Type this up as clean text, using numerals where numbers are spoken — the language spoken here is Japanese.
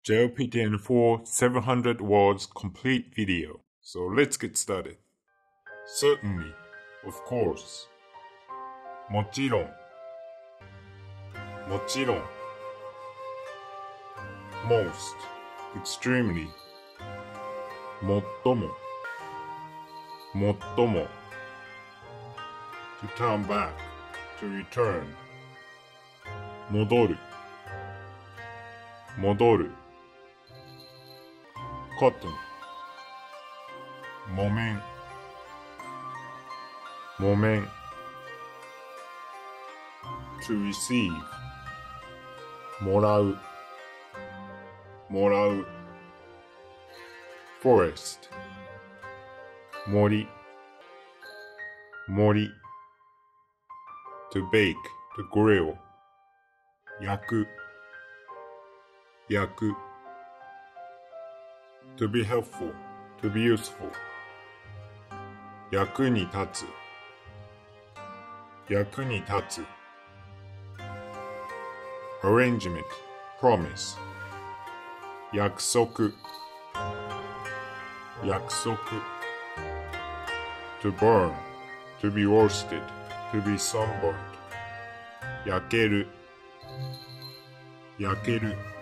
JLPT N4 700 words complete video. So let's get started. Certainly, of course. もちろん。もちろん。most, extremely. 最も。最も。to turn back, to return. 戻る。戻る。cotton. 木綿。木綿。to receive. もらう。もらう。forest. 森。森。to bake, to grill. 焼く。焼く。to be helpful, to be useful. 役に立つ。役に立つ。arrangement, promise. 約束。約束。to burn, to be roasted, to be sunburned. 焼ける。焼ける。